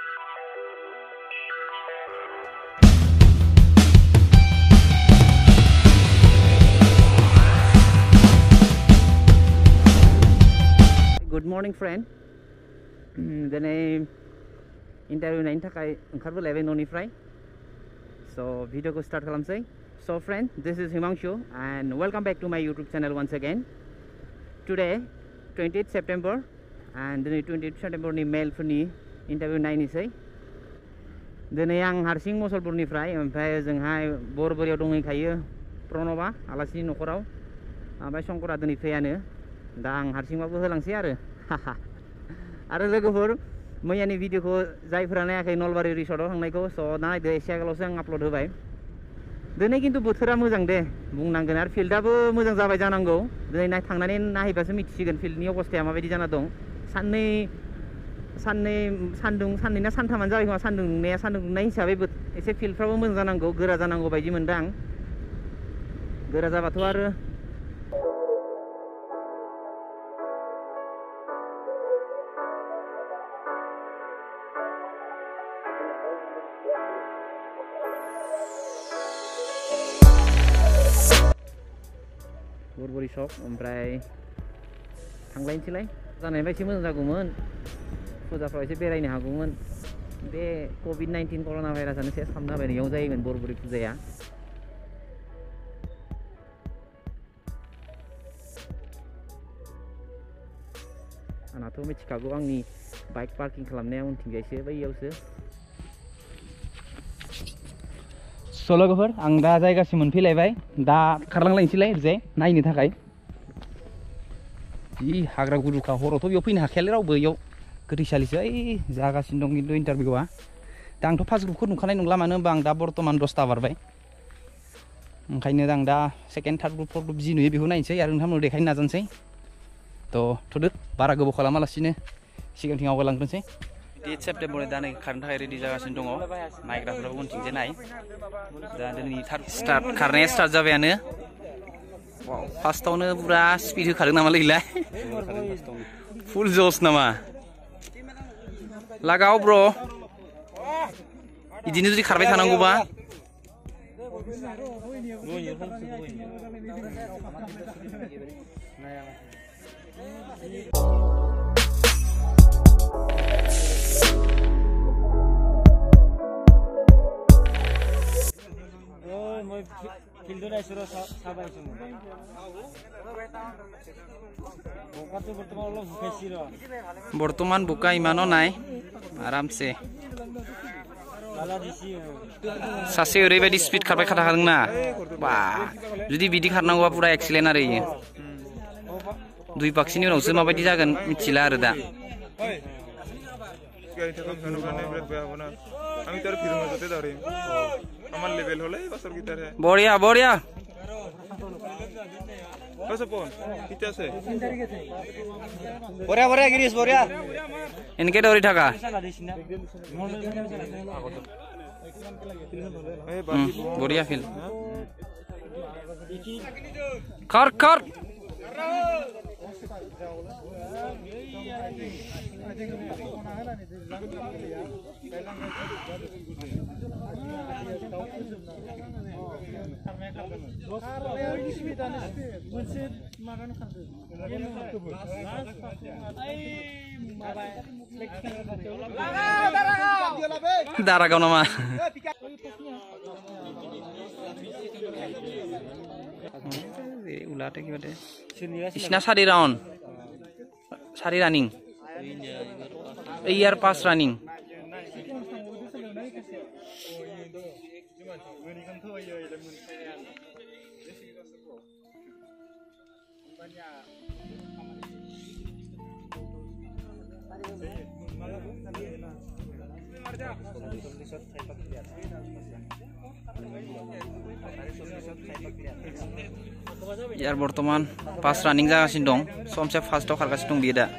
Good morning, friend. Then interview nain thakai oंखारबोलायबाय न'निफ्राय. So video ko start खालामसै. So friend, this is Himangshu and welcome back to my YouTube channel once again. Today 28th September and then 28th September ni mail फोरनि interview नायनोसै. दिनै आं हारसिं मसलपुरनिफ्राय ओमफ्राय जोंहाय बरबरियाव दंहैखायो प्रणबा आलासिनि न'खराव ओमफ्राय शंकरा दिनै फैयानो दा आं हारसिंबाबो होलांसै आरो लोगोफोर मैयानि भिडिअखौ जायफोरा नायाखै नलबारि रिसर्टआव थांनायखौ स' दा नायदो एसे आगोलावसो आं आपल'ड होबाय दिनै खिन्थु बोथोरा मोजां दे बुंनांगोन आरो फिल्डआबो मोजां जाबाय जानांगौ दिनै थांनानै नायहैबासो मिथिसिगोन फिल्डनि अबस्थाया माबायदि जाना दं सान्दुं साननै ना सानथामानो जाबाय खोमा सान्दुं दुंनाय हिसाबै एसे फिल्डफ्राबो मोजां जानांगौ गोरा जानांगौ बायदि मोनदों आं गोरा जाबाथ' आरो बरबरि सक ओमफ्राय थांलायनोसैलाय जानायबा एसे मोजां जागौमोन फुजाफ्राव एसे बेरायनो हागौमोन बे COVID-19 कर'ना भाइरासानो सेस खालामना होबाय बेयाव जायोमोन बरबरि फुजाया आंनाथ' मिथिखागौ आंनि बाइक पार्किं खालामनाया उनथिंजायसो बैयावसो लोगोफोर आं दा जायगासिम मोनफैलायबाय दा खारलांलायनोसैलाय ओरैजाय नायनो थाखाय जि हाग्रा गुरुखा हरावथ' बेयाव फैनो हाखायालै रावबो बेयाव गोथैसालिसो ओइ जागासिनो दं खिन्थु इन्टारभिउआ दा आंथ' फार्स्ट ग्रुपखौ नुखानाय नंला मानो होनबा आं दा बर्तमान 10ता बारबाय ओंखायनो आं दा second third group fourth group जि नुयो बेखौ नायनोसै आरो नोंथांमोननो देखायनो नाजानोसै थ'दो बारा गोबाव खालामालासिनो सिगांथिं आवगायलांग्रोनोसै 8 सेप्टेम्बर दा नै खारनो थाखाय रेडि जागासिनो दङ नायग्राफोराबो उनथिंजाय नाय दा दिनै खारनाया स्टार्ट जाबायानो फार्स्टआवनो पुरा स्पिड होखादों नामा लोगोलाय फुल जस नामा लागाव ब्र बिदिनो जुदि खारबाय थानांगौबा बर्तमान बुका इमानो नाय आरामसे सासे ओरैबायदि स्पिड खारबाय खादोंना बा जुदि बिदि खारनांगौबा पुरा एक्सिलेन्ट आरो इयो 2 बाक्सिनि उनावसो माबायदि जागोन मिथिला आरो दा बढ़िया बढ़िया बढ़िया बढ़िया गिरीश बढ़िया इनके डोरी ठका बढ़िया फील खर खर दारागाव नामा उलाटे कि बाटे इसना सारी रानिंग ईयर पास रानिंग यार बर्तमान पास रानिंग जागासिनो दं समसे फार्स्टआव खारगासिनो दं बियो दा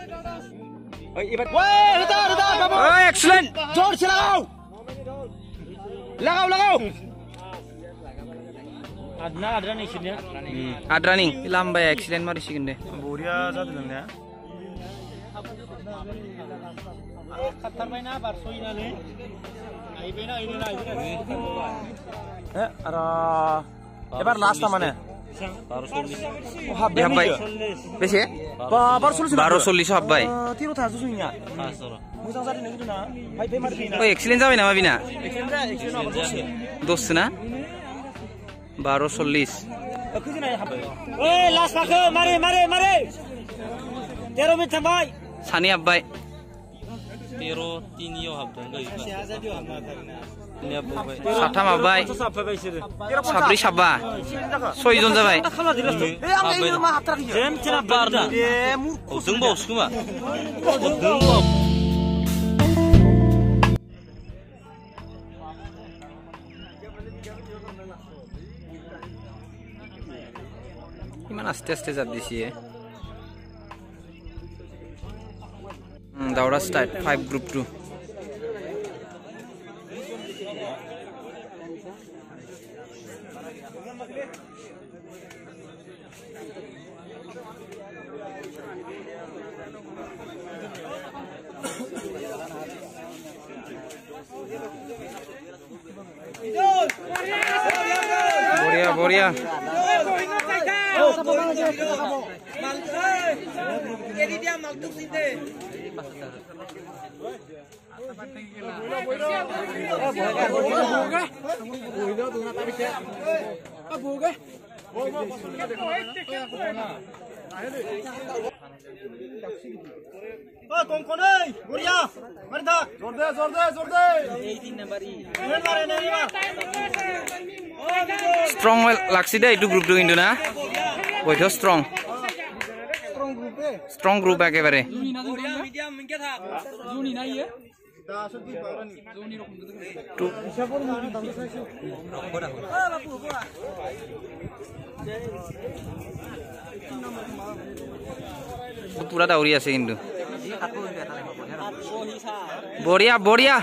एक्सीलेंट जोर से लगाओ आद्रानिं लाम्बाया एक्सीलेंट मारिसिगोन दे बरिया जादों नोंनिया এবার লাস্ট মানে 1240 হাব্বাই বেশি 1240 হাব্বাই তিরো থাজু সুইনা মোজাং জারি নাকি না ভাই বে মারি ওই এক্সিলেন্ট যাবে না মাবিনা এক্সিলেন্ট দোস্ত না 1240 কি না হাব্বাই ওই লাস্ট পাখো মারে 13 মিনিট ভাই সানি আব্বাই 13 তিনিও হাবদান সাতাম আব্বাই 26 হাব্বা 6 জন যাবাই ইমান আস্তে আস্তে যাব দিছি দাউরা স্টার্ট 5 গ্রুপ 2 बढ़िया strong laksi deh itu grup 2 Indo na boyo strong group ekebare पूरा दाउरी আছে কিন্তু बढ़िया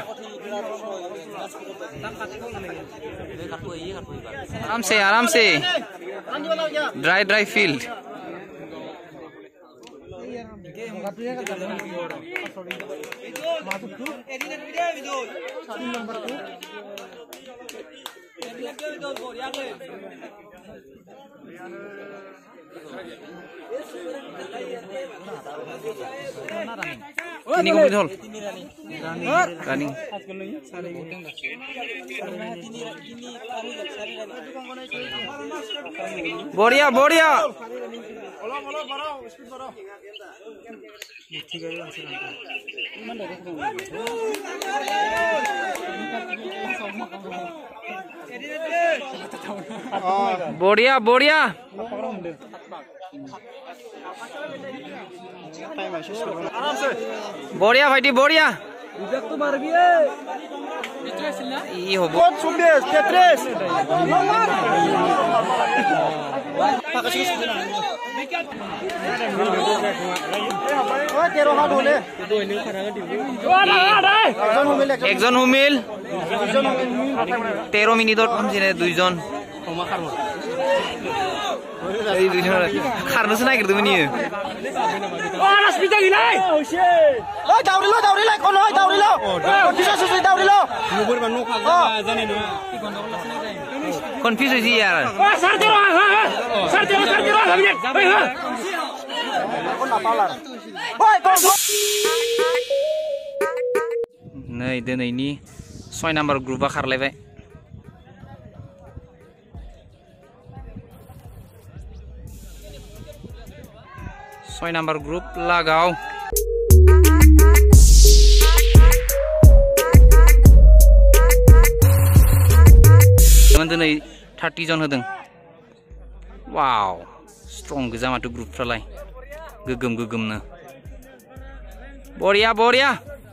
आराम से dry field ini complete hol running बढ़िया बढ़िया भाईटी बढ़िया ই হব 33 একজন হুমিল 13 মিনিটত কমছিনে দুইজন এই দুইজন খারনছ না কিরদু নি দাউরিলা কোন হয় দাউরিলা দাউরিলা কনফিউজ হইছি यार नै दिनैनि 6 नाम्बार ग्रुपआ खारलायबाय Soy number group lagaw teman dinai 30 jon hodong wow strong goja matu group fralai gegem-gegemna बढ़िया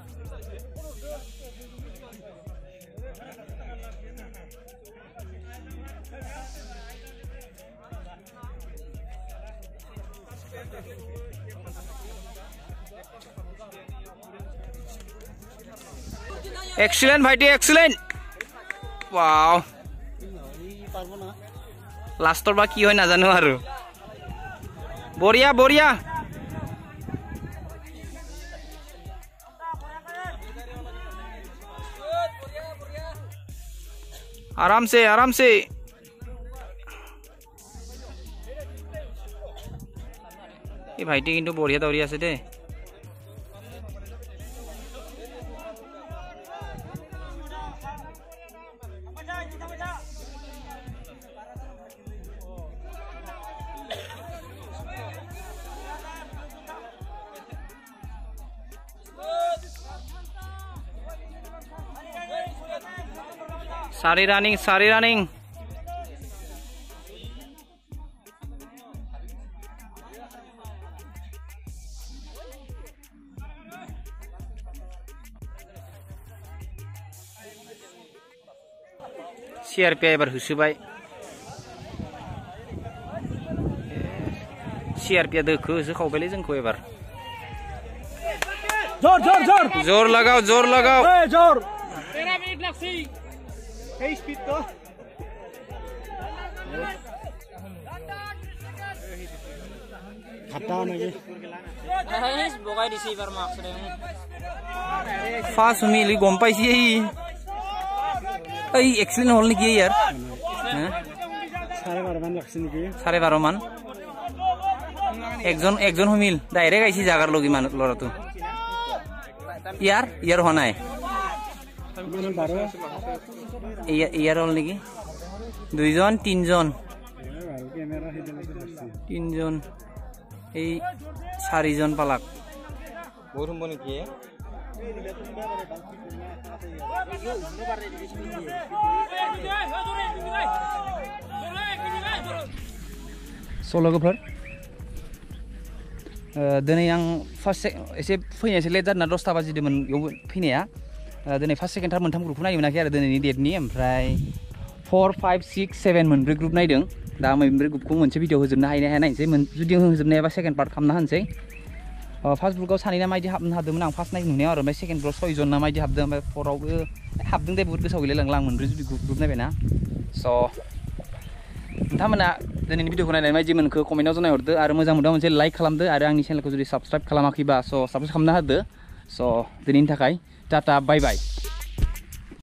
excellent ভাইটি excellent wow লাস্টৰ বা কি হয় নাজানো আৰু बढ़िया आराम से ये भाईटी किन्तु बढ़िया दौड़ी आछे दे सारी रनिंग CRP एबार होसोबाय CRP दोखो होसोखावबायलै जोंखौ एबार जोर लगाओ जोर 13 मिनट लाग्छ এই স্পিড তো খাটা নাকি হেস বগাই দিছি এবাৰ মাৰ্কছ ৰে फास्ट मिली गम पाइছি এই এক্সিডেন্ট হল নেকি ইয়ার 12:30 মান লাগছে নেকি 12:30 মান একজন হমিল ডাইরেক্ট আইছি জাগার লগি মান লরাটো ইয়ার হনাই ইয়ার হল নেকি দুইজন তিনজন এই চাৰিজন পালাক বহুত হব নেকি लोगोफोर दिनै आं फार्स्ट एसे फैनायसो लेट जादोंना 10ता बाजिदोंमोन बेयाव फैनाया दिनै फार्स्ट सेकेन्ड थार्ड मोनथाम ग्रुपखौ नायनो मोनाखै आरो दिनैनि डेटनि ओमफ्राय 4 5 6 7 मोनब्रै ग्रुप नायदों दा मोनब्रै ग्रुपखौ मोनसे भिडिअ होजोबनो हायो ना हाया नायनोसै जुदि होजोबनो हायाबा सेकेन्ड पार्ट खालामना होनोसै फार्स्ट ग्रुपआव सानैना मायदि हाबनो हादोंमोन आं फार्स्ट नायनो नुनायाव आरो ओमफ्राय सेकेन्ड ग्रुप 6 जन ना मायदि हाबदों ओमफ्राय 4आवबो हाबदों दे बहुत गोसोआव गैलायलांला आं मोनब्रै जुदि ग्रुप नायबायना स' नोंथांमोना दिनैनि भिडिअखौ नायनानै मायदि मोनखो कमेन्टआव जनाय हरदो आरो मोजां मोनदों मोनसे लाइक खालामदो आरो आंनि चेनेलखौ जुदि साबस्क्राइब खालामाखैबा स' साबस्क्राइब खालामना होदो स' दिनैनि थाखाय टाटा बाय बाय